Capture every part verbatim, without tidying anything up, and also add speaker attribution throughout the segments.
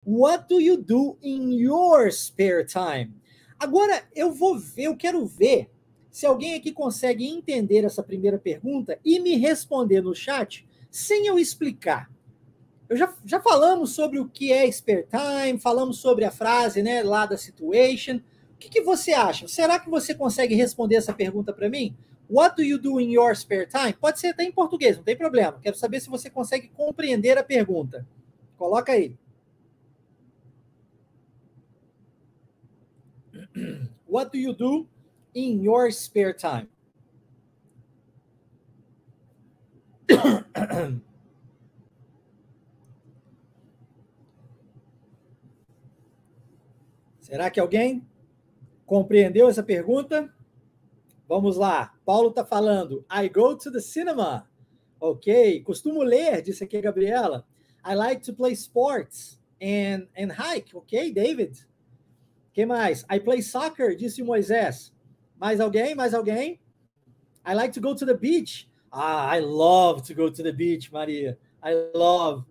Speaker 1: What do you do in your spare time? Agora, eu vou ver, eu quero ver se alguém aqui consegue entender essa primeira pergunta e me responder no chat sem eu explicar. Eu já, já falamos sobre o que é spare time, falamos sobre a frase, né, lá da situation. O que, que você acha? Será que você consegue responder essa pergunta para mim? What do you do in your spare time? Pode ser até em português, não tem problema. Quero saber se você consegue compreender a pergunta. Coloca aí. What do you do in your spare time? Será que alguém compreendeu essa pergunta? Vamos lá. Paulo está falando. I go to the cinema. Ok. Costumo ler, disse aqui a Gabriela. I like to play sports and, and hike. Ok, David. O que mais? I play soccer, disse o Moisés. Mais alguém? Mais alguém? I like to go to the beach. Ah, I love to go to the beach, Maria. I love.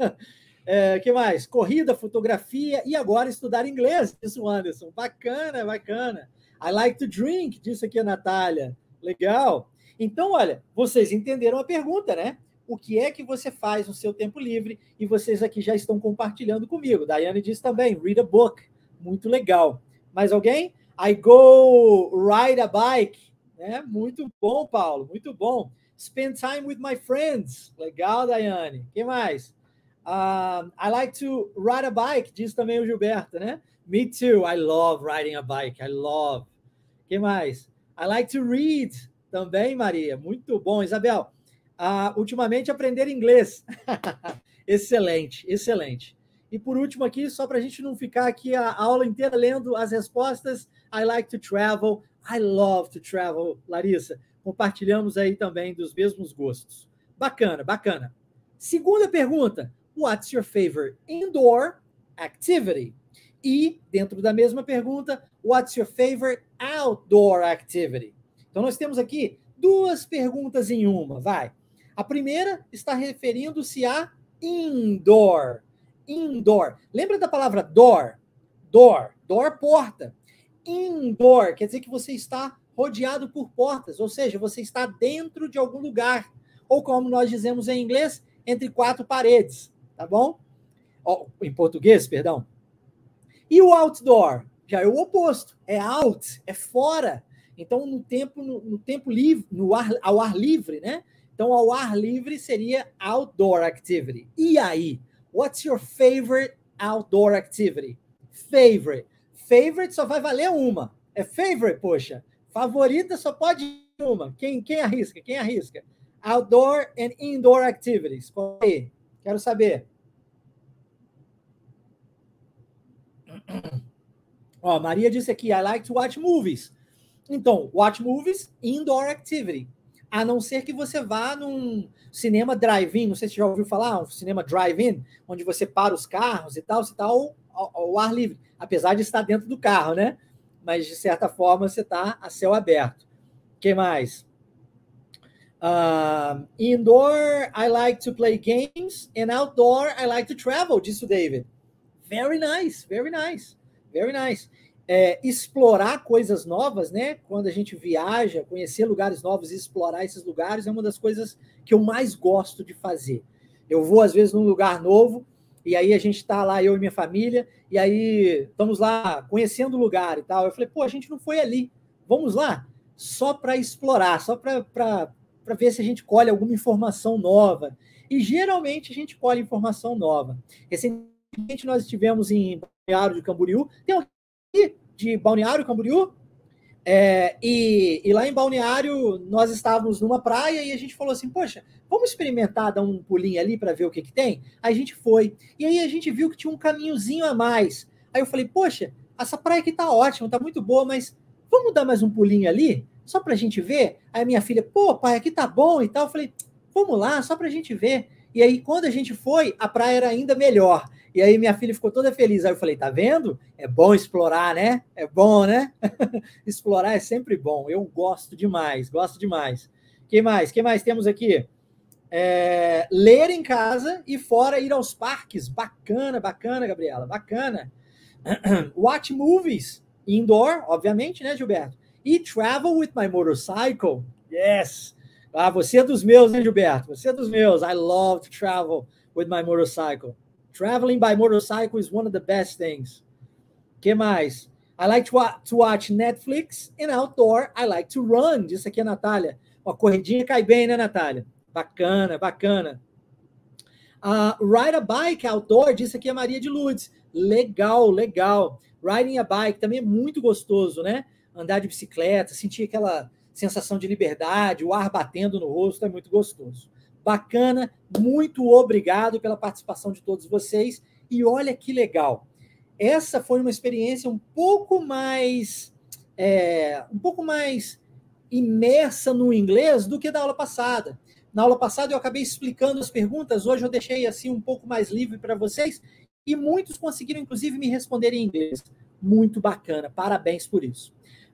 Speaker 1: É, que mais? Corrida, fotografia e agora estudar inglês, disse o Anderson. Bacana, bacana. I like to drink, disse aqui a Natália. Legal. Então, olha, vocês entenderam a pergunta, né? O que é que você faz no seu tempo livre? E vocês aqui já estão compartilhando comigo. Daiane disse também, read a book. Muito legal. Mais alguém? I go ride a bike. Né? Muito bom, Paulo. Muito bom. Spend time with my friends. Legal, Daiane. O que mais? Uh, I like to ride a bike, diz também o Gilberto, né? Me too, I love riding a bike, I love. O que mais? I like to read, também, Maria, muito bom. Isabel, uh, ultimamente aprender inglês. Excelente, excelente. E por último aqui, só para a gente não ficar aqui a aula inteira lendo as respostas, I like to travel, I love to travel, Larissa. Compartilhamos aí também dos mesmos gostos. Bacana, bacana. Segunda pergunta, what's your favorite indoor activity? E, dentro da mesma pergunta, what's your favorite outdoor activity? Então, nós temos aqui duas perguntas em uma, vai. A primeira está referindo-se a indoor. Indoor. Lembra da palavra door? Door. Door, porta. Indoor quer dizer que você está rodeado por portas, ou seja, você está dentro de algum lugar. Ou como nós dizemos em inglês, entre quatro paredes, tá bom? Oh, em português, perdão. E o outdoor? Já é o oposto, é out, é fora. Então, no tempo, no, no tempo livre, no ar, ao ar livre, né? Então, ao ar livre seria outdoor activity. E aí? What's your favorite outdoor activity? Favorite. Favorite só vai valer uma. É favorite, poxa. Favorita só pode ir uma. Quem, quem arrisca? Quem arrisca? Outdoor and indoor activities. Qual é? Quero saber. Ó, Maria disse aqui, I like to watch movies. Então, watch movies, indoor activity. A não ser que você vá num cinema drive-in, não sei se você já ouviu falar, um cinema drive-in, onde você para os carros e tal, você está ao, ao, ao ar livre, apesar de estar dentro do carro, né? Mas, de certa forma, você está a céu aberto. O que mais? Uh, indoor, I like to play games, and outdoor, I like to travel, disse o David. Very nice, very nice, very nice. É, explorar coisas novas, né? Quando a gente viaja, conhecer lugares novos e explorar esses lugares é uma das coisas que eu mais gosto de fazer. Eu vou, às vezes, num lugar novo, e aí a gente está lá, eu e minha família, e aí estamos lá conhecendo o lugar e tal. Eu falei, pô, a gente não foi ali, vamos lá? Só para explorar, só para para ver se a gente colhe alguma informação nova. E geralmente a gente colhe informação nova. Recentemente nós estivemos em Balneário de Camboriú. Tem alguém de Balneário Camboriú? É, e, e lá em Balneário nós estávamos numa praia e a gente falou assim, poxa, vamos experimentar dar um pulinho ali para ver o que, que tem? Aí a gente foi. E aí a gente viu que tinha um caminhozinho a mais. Aí eu falei, poxa, essa praia aqui tá ótima, tá muito boa, mas vamos dar mais um pulinho ali? Só para a gente ver? Aí a minha filha, pô, pai, aqui tá bom e tal. Eu falei, vamos lá, só para a gente ver. E aí, quando a gente foi, a praia era ainda melhor. E aí minha filha ficou toda feliz. Aí eu falei, tá vendo? É bom explorar, né? É bom, né? Explorar é sempre bom. Eu gosto demais, gosto demais. O que mais? O que mais temos aqui? É, ler em casa e fora ir aos parques. Bacana, bacana, Gabriela, bacana. Watch movies indoor, obviamente, né, Gilberto? E travel with my motorcycle. Yes. Ah, você é dos meus, né, Gilberto? Você é dos meus. I love to travel with my motorcycle. Traveling by motorcycle is one of the best things. Que mais? I like to, to watch Netflix and outdoor. I like to run. Disse aqui a Natália. Uma corridinha cai bem, né, Natália? Bacana, bacana. Uh, ride a bike outdoor, disse aqui a Maria de Lourdes. Legal, legal. Riding a bike também é muito gostoso, né? Andar de bicicleta, sentir aquela sensação de liberdade, o ar batendo no rosto, é muito gostoso. Bacana, muito obrigado pela participação de todos vocês. E olha que legal. Essa foi uma experiência um pouco mais, é, um pouco mais imersa no inglês do que da aula passada. Na aula passada eu acabei explicando as perguntas, hoje eu deixei assim um pouco mais livre para vocês e muitos conseguiram inclusive me responder em inglês. Muito bacana, parabéns por isso.